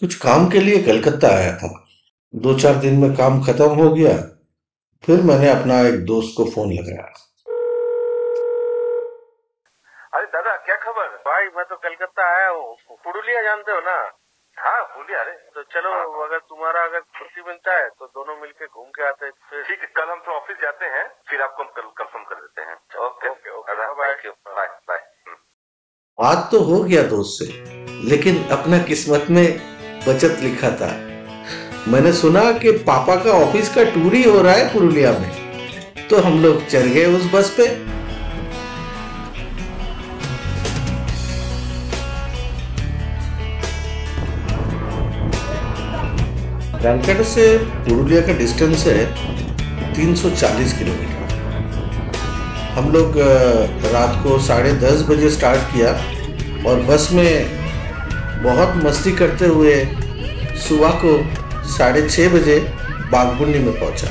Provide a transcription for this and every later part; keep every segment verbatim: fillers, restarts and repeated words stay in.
कुछ काम के लिए कलकत्ता आया था। दो चार दिन में काम खत्म हो गया। फिर मैंने अपना एक दोस्त को फोन लगाया। अरे दादा, क्या खबर भाई? मैं तो कलकत्ता आया हूँ। पुरुलिया जानते हो ना? हाँ, पुरुलिया। अरे तो चलो, अगर तुम्हारा अगर छुट्टी मिलता है तो दोनों मिलके घूम के आते हैं। ठीक है, कल हम तो ऑफिस जाते हैं, फिर आपको हम कल कंफर्म कर देते हैं। Okay okay okay, bye bye bye. बात तो हो गया दोस्त से, लेकिन अपना किस्मत में बचत लिखा था। मैंने सुना कि पापा का ऑफिस का टूर ही हो रहा है पुरुलिया में, तो हम लोग चढ़ गए उस बस पे। कैलकाटा से पुरुलिया का डिस्टेंस है तीन सौ चालीस किलोमीटर। हम लोग अ, रात को साढ़े दस बजे स्टार्ट किया और बस में बहुत मस्ती करते हुए सुबह को साढ़े छः बजे बागमुंडी में पहुंचा।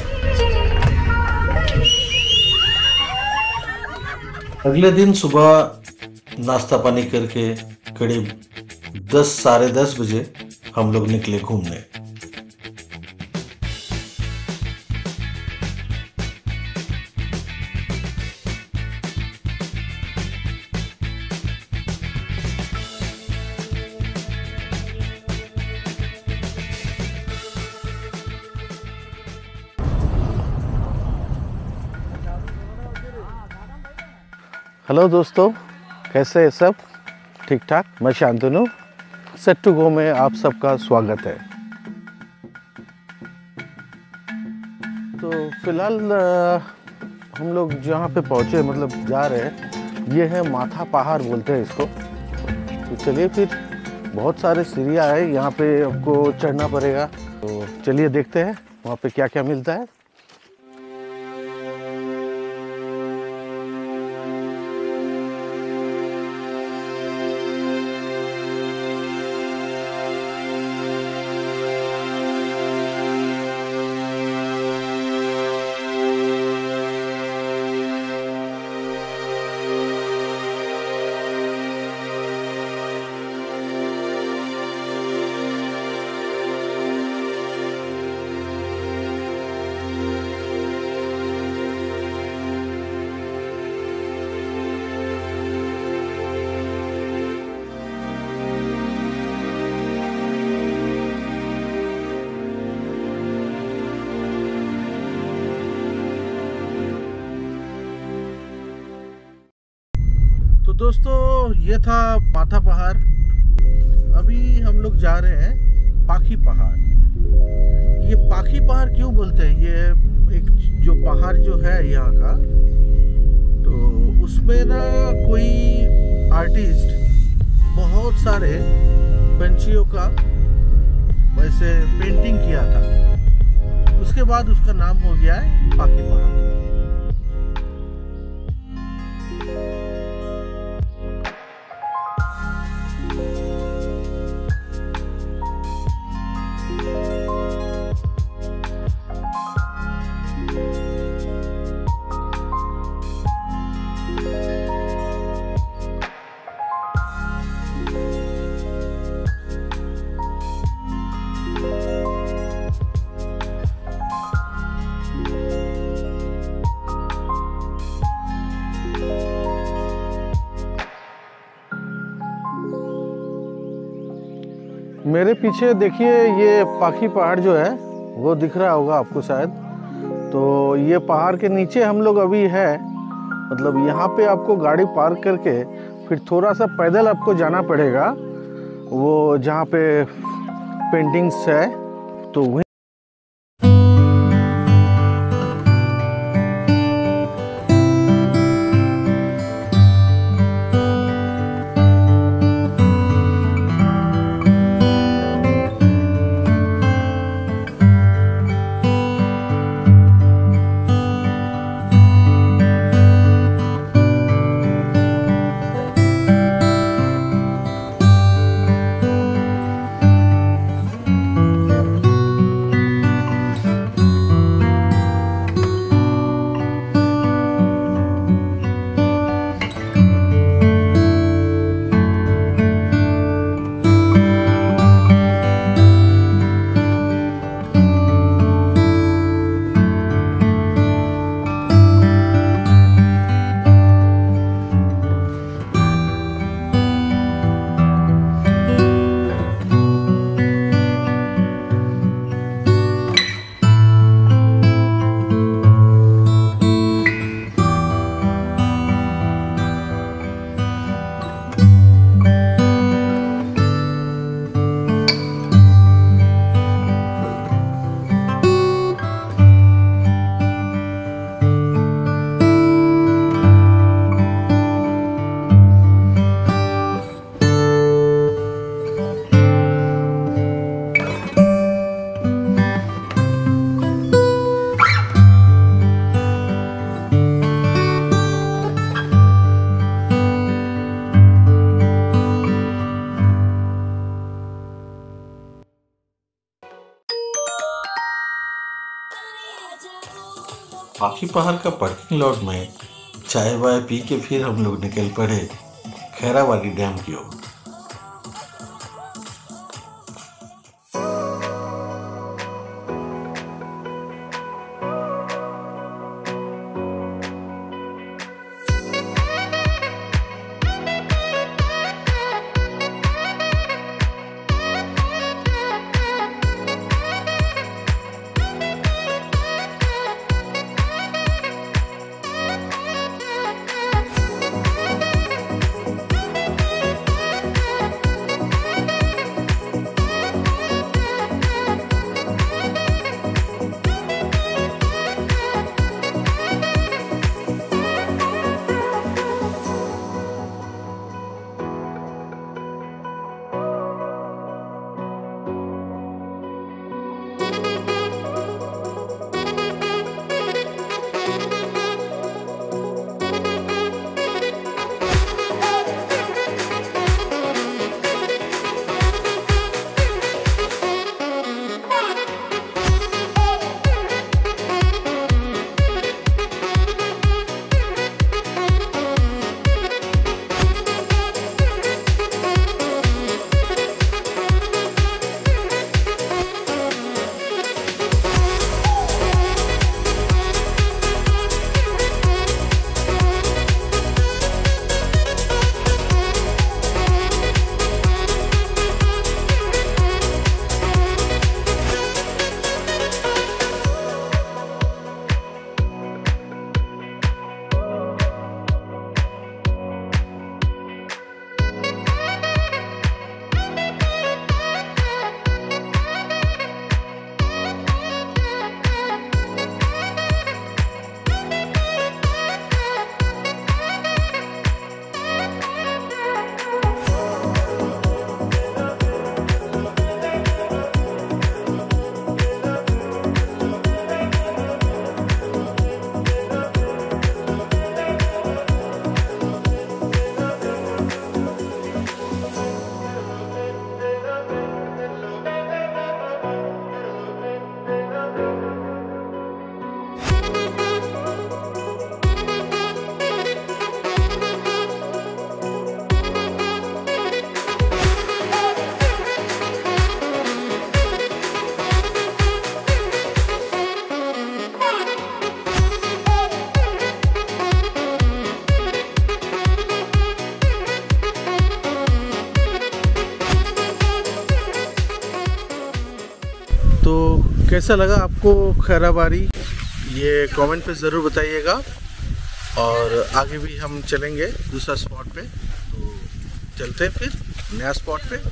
अगले दिन सुबह नाश्ता पानी करके करीब दस साढ़े दस बजे हम लोग निकले घूमने। हेलो दोस्तों, कैसे हैं सब? ठीक ठाक। मैं शांतनु। सेट टू गो में आप सबका स्वागत है। तो फिलहाल हम लोग जहाँ पे पहुँचे, मतलब जा रहे हैं, ये है माथा पहाड़ बोलते हैं इसको। तो चलिए, फिर बहुत सारे सीढ़ियाँ है, यहाँ पे आपको चढ़ना पड़ेगा। तो चलिए देखते हैं वहाँ पे क्या क्या मिलता है। तो दोस्तों, ये था माथा पहाड़। अभी हम लोग जा रहे हैं पाखी पहाड़। ये पाखी पहाड़ क्यों बोलते हैं? ये एक जो पहाड़ जो है यहाँ का, तो उसमें ना कोई आर्टिस्ट बहुत सारे पंछियों का वैसे पेंटिंग किया था। उसके बाद उसका नाम हो गया है पाखी पहाड़। मेरे पीछे देखिए, ये पाखी पहाड़ जो है वो दिख रहा होगा आपको शायद। तो ये पहाड़ के नीचे हम लोग अभी है। मतलब यहाँ पे आपको गाड़ी पार्क करके फिर थोड़ा सा पैदल आपको जाना पड़ेगा, वो जहाँ पे पेंटिंग्स है तो वहीं। पाखी पहाड़ का पार्किंग लॉट में चाय वाय पी के फिर हम लोग निकल पड़े खैराबाड़ी डैम की ओर। तो कैसा लगा आपको खैराबाड़ी, ये कमेंट पे ज़रूर बताइएगा। और आगे भी हम चलेंगे दूसरा स्पॉट पे, तो चलते हैं फिर नया स्पॉट पे।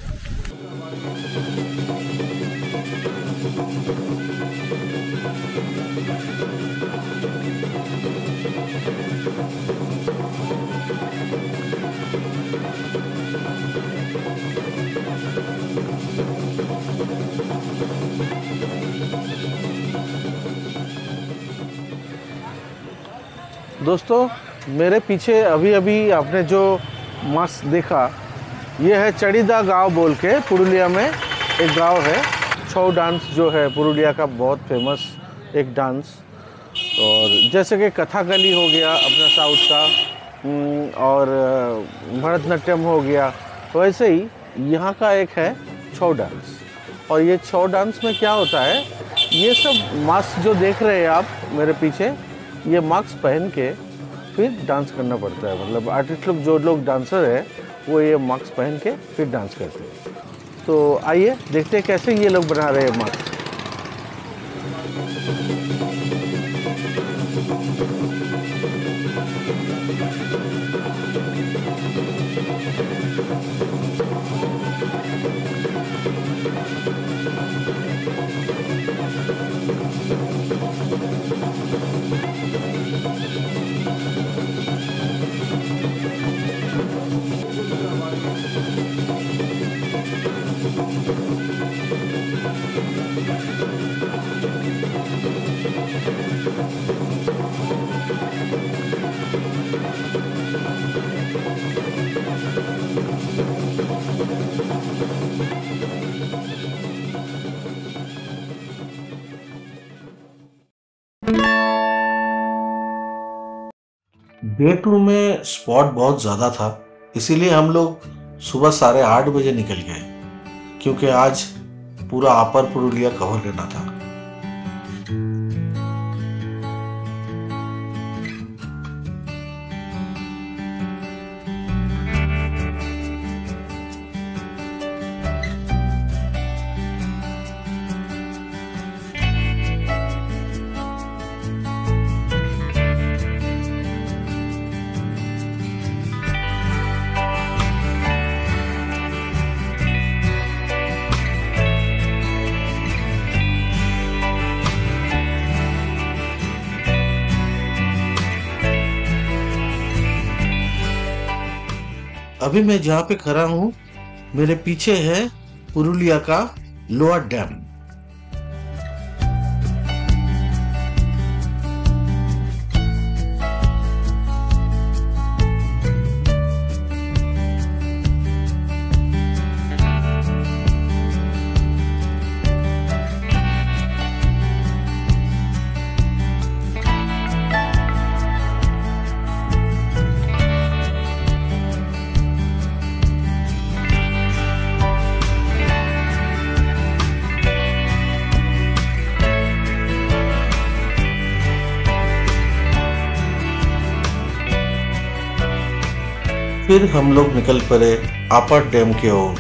दोस्तों, मेरे पीछे अभी अभी आपने जो मस्त देखा, ये है चड़ीदा गांव बोल के, पुरुलिया में एक गांव है। छऊ डांस जो है पुरुलिया का बहुत फेमस एक डांस। और जैसे कि कथाकली हो गया अपना साउथ का, और भरतनाट्यम हो गया, वैसे ही यहाँ का एक है छऊ डांस। और ये छऊ डांस में क्या होता है, ये सब मास्क जो देख रहे हैं आप मेरे पीछे, ये मास्क पहन के फिर डांस करना पड़ता है। मतलब आर्टिस्ट लोग, जो लोग डांसर है, वो ये मास्क पहन के फिर डांस करते हैं। तो आइए देखते हैं कैसे ये लोग बना रहे हैं मास्क। डे टू में स्पॉट बहुत ज़्यादा था, इसीलिए हम लोग सुबह साढ़े आठ बजे निकल गए, क्योंकि आज पूरा अपर पुरुलिया कवर करना था। अभी मैं जहाँ पे खड़ा हूँ, मेरे पीछे है पुरुलिया का लोअर डैम। फिर हम लोग निकल पड़े अपर डैम की ओर।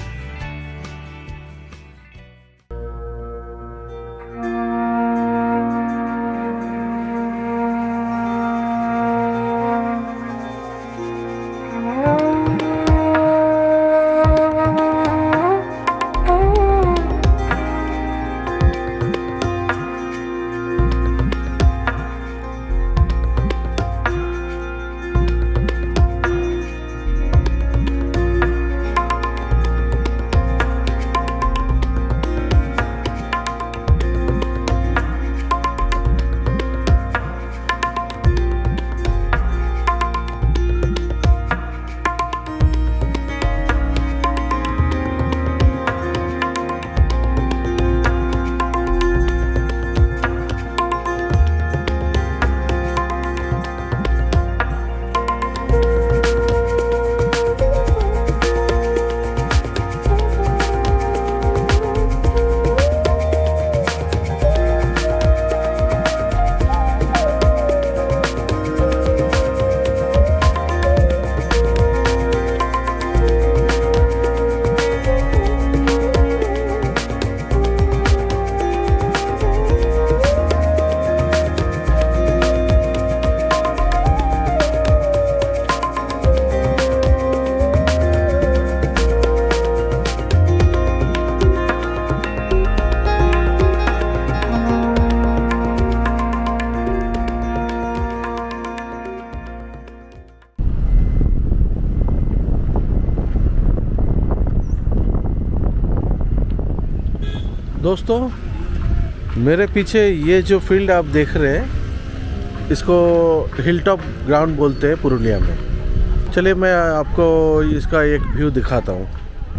दोस्तों, मेरे पीछे ये जो फील्ड आप देख रहे हैं, इसको हिल टॉप ग्राउंड बोलते हैं पुरुलिया में। चलिए मैं आपको इसका एक व्यू दिखाता हूँ।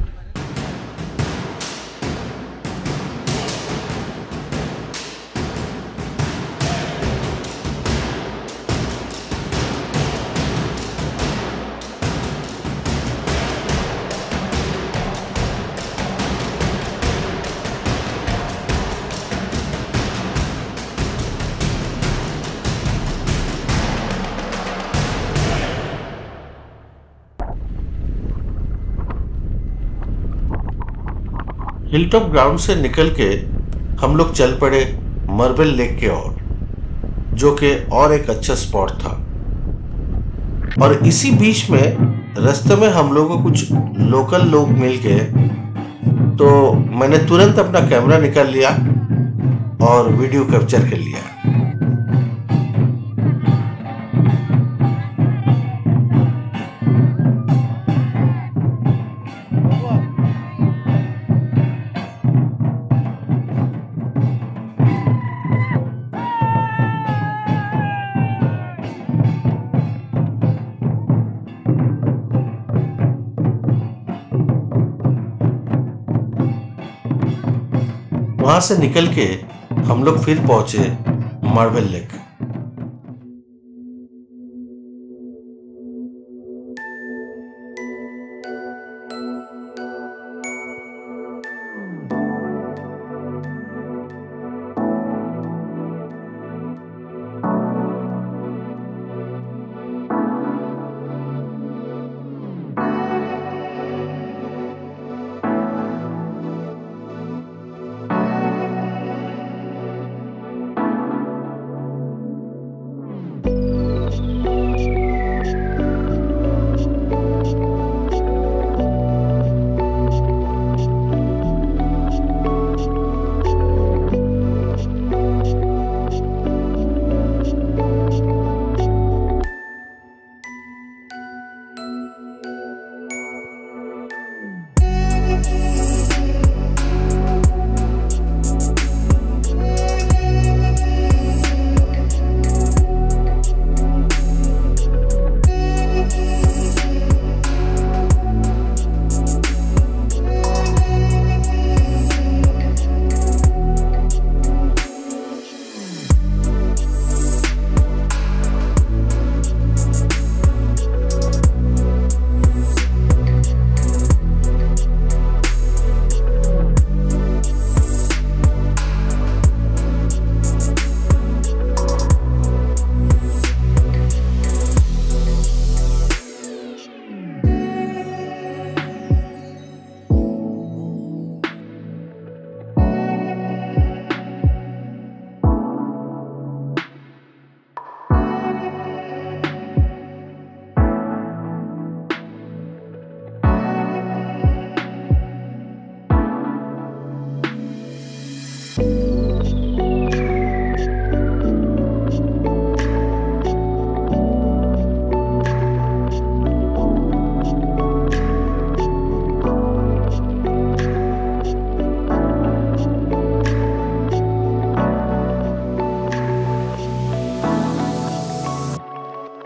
हिलटॉप ग्राउंड से निकल के हम लोग चल पड़े मार्बल लेक के ओर, जो कि और एक अच्छा स्पॉट था। और इसी बीच में रास्ते में हम लोगों को कुछ लोकल लोग मिल गए, तो मैंने तुरंत अपना कैमरा निकाल लिया और वीडियो कैप्चर कर लिया। वहां से निकल के हम लोग फिर पहुंचे मार्बल लेक।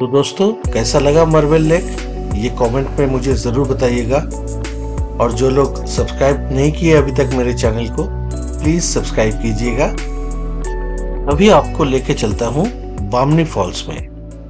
तो दोस्तों कैसा लगा मरबेल लेक, ये कमेंट में मुझे ज़रूर बताइएगा। और जो लोग सब्सक्राइब नहीं किए अभी तक मेरे चैनल को, प्लीज़ सब्सक्राइब कीजिएगा। अभी आपको लेके चलता हूँ बामनी फॉल्स में।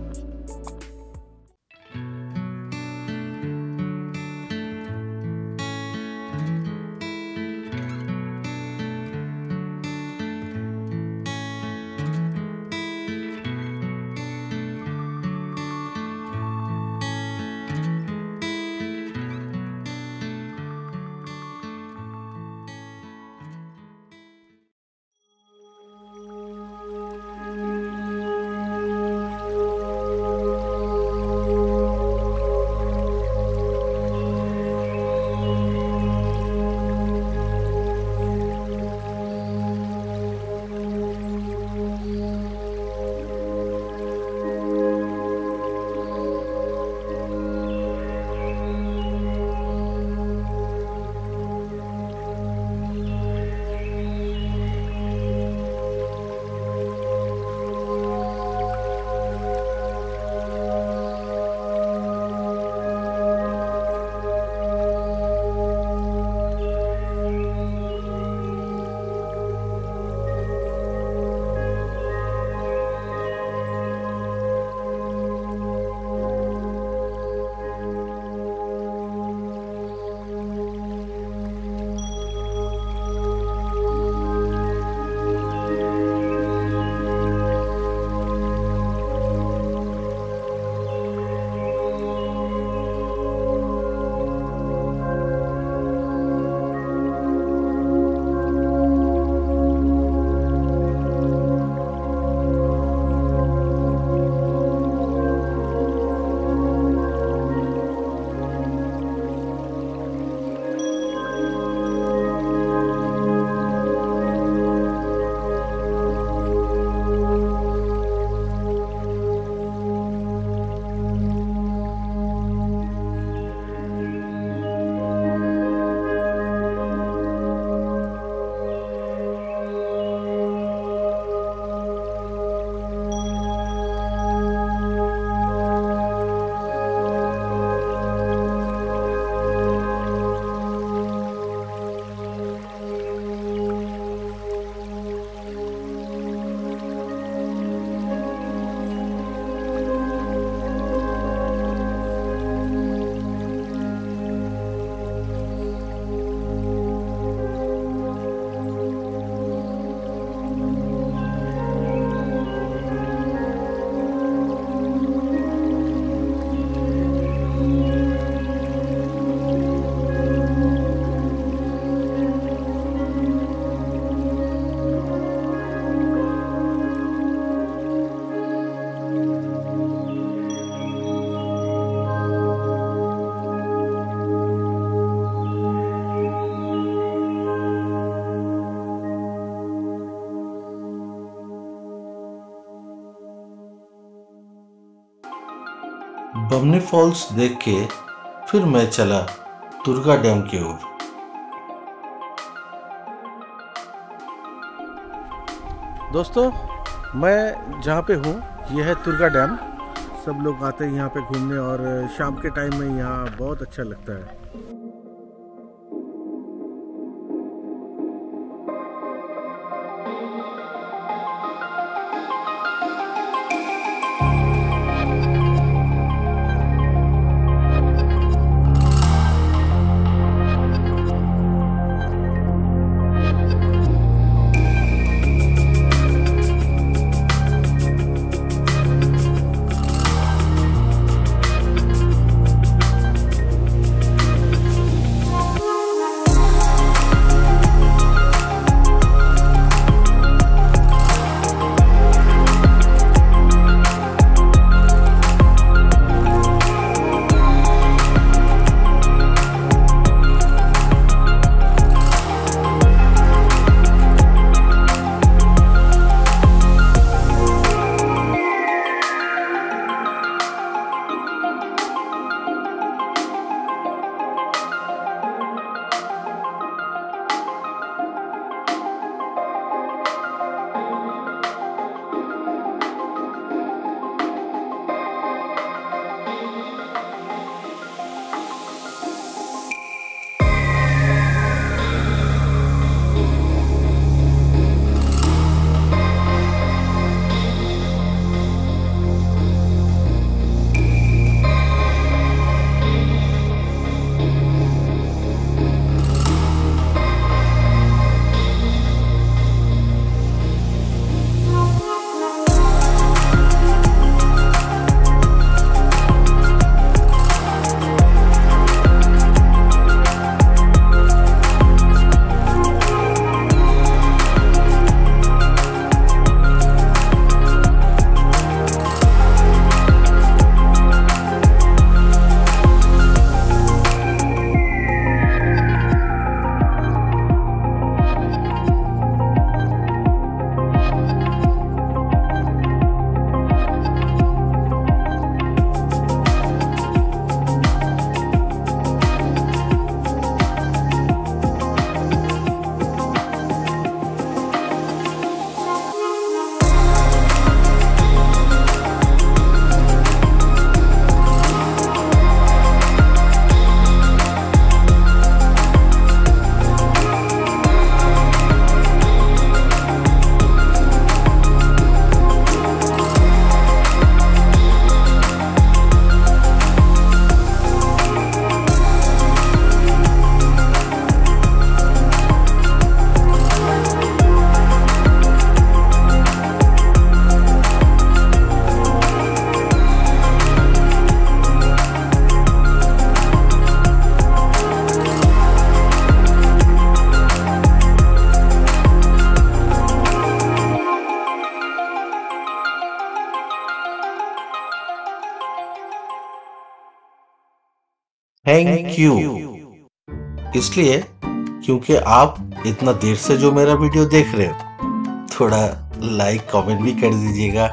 बमनी फॉल्स देख के फिर मैं चला तुर्गा डैम की ओर। दोस्तों मैं जहाँ पे हूँ यह है तुर्गा डैम। सब लोग आते हैं यहाँ पे घूमने और शाम के टाइम में यहाँ बहुत अच्छा लगता है। थैंक यू इसलिए क्योंकि आप इतना देर से जो मेरा वीडियो देख रहे हो, थोड़ा लाइक कमेंट भी कर दीजिएगा।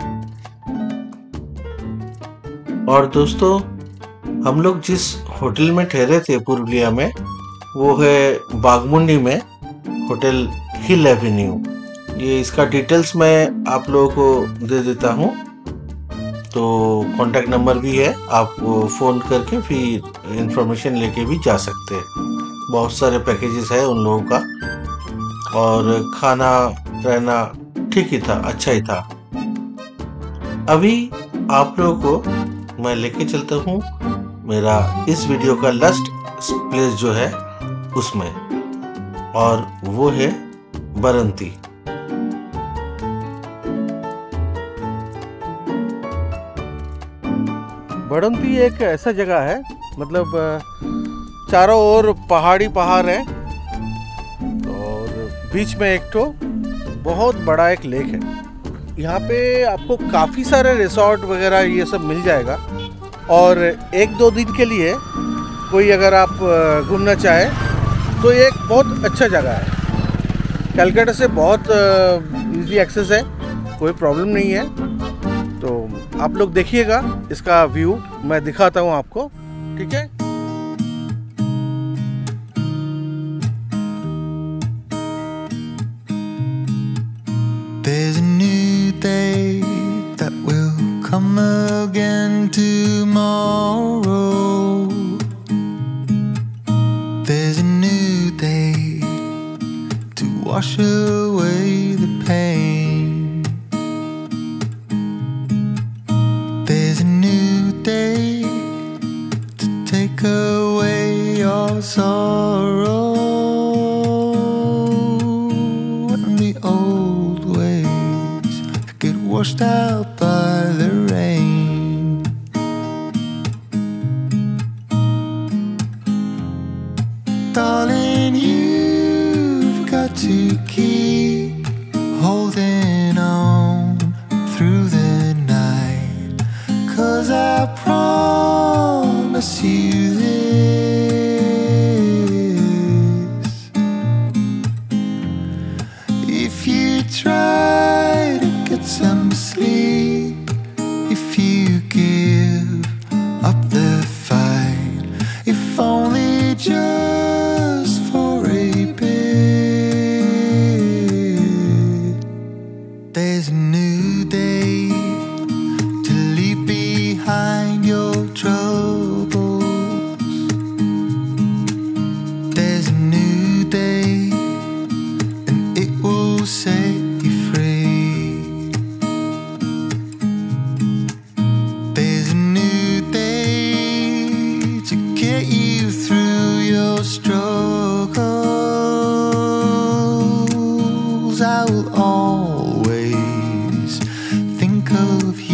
और दोस्तों, हम लोग जिस होटल में ठहरे थे पुरुलिया में, वो है बागमुंडी में होटल हिल एवेन्यू। ये इसका डिटेल्स मैं आप लोगों को दे देता हूँ, तो कॉन्टैक्ट नंबर भी है, आप फ़ोन करके फिर इंफॉर्मेशन लेके भी जा सकते हैं। बहुत सारे पैकेजेस है उन लोगों का, और खाना रहना ठीक ही था, अच्छा ही था। अभी आप लोगों को मैं लेके चलता हूँ मेरा इस वीडियो का लास्ट प्लेस जो है उसमें, और वो है बरंती। बरंती एक ऐसा जगह है, मतलब चारों ओर पहाड़ी पहाड़ है और बीच में एक तो बहुत बड़ा एक लेक है। यहाँ पे आपको काफ़ी सारे रिसोर्ट वगैरह ये सब मिल जाएगा, और एक दो दिन के लिए कोई अगर आप घूमना चाहे तो ये एक बहुत अच्छा जगह है। कलकत्ता से बहुत इजी एक्सेस है, कोई प्रॉब्लम नहीं है। तो आप लोग देखिएगा इसका व्यू, मैं दिखाता हूँ आपको, ठीक है। There's a new day that will come again tomorrow. There's a new day to wash away the pain. There's a new day to take away your sorrow. And the old ways get washed out by the rain. Darling, you've got to keep holding on through the night, 'cause I promise you this: if you try to get some sleep, if you give up the fight, if only just for a bit, there's a new day to leave behind your troubles. There's a new day and it will set you free. There's a new day to get you through your struggles. I will always think of you.